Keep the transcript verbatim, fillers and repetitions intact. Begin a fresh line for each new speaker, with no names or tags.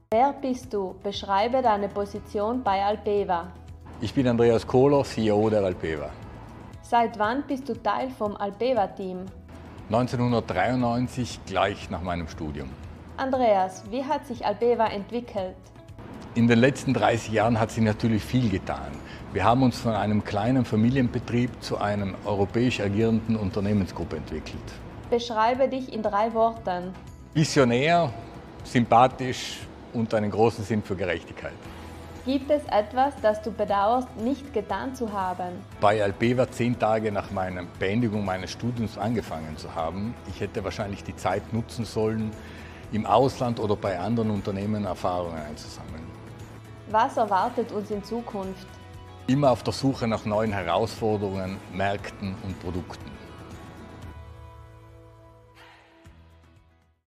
Wer bist du? Beschreibe deine Position bei Alpeva.
Ich bin Andreas Kohler, C E O der Alpeva.
Seit wann bist du Teil vom Alpeva-Team?
neunzehnhundertdreiundneunzig, gleich nach meinem Studium.
Andreas, wie hat sich Alpeva entwickelt?
In den letzten dreißig Jahren hat sich natürlich viel getan. Wir haben uns von einem kleinen Familienbetrieb zu einer europäisch agierenden Unternehmensgruppe entwickelt.
Beschreibe dich in drei Worten.
Visionär, sympathisch und einen großen Sinn für Gerechtigkeit.
Gibt es etwas, das du bedauerst, nicht getan zu haben?
Bei Alpeva zehn Tage nach meiner Beendigung meines Studiums angefangen zu haben. Ich hätte wahrscheinlich die Zeit nutzen sollen, im Ausland oder bei anderen Unternehmen Erfahrungen einzusammeln.
Was erwartet uns in Zukunft?
Immer auf der Suche nach neuen Herausforderungen, Märkten und Produkten.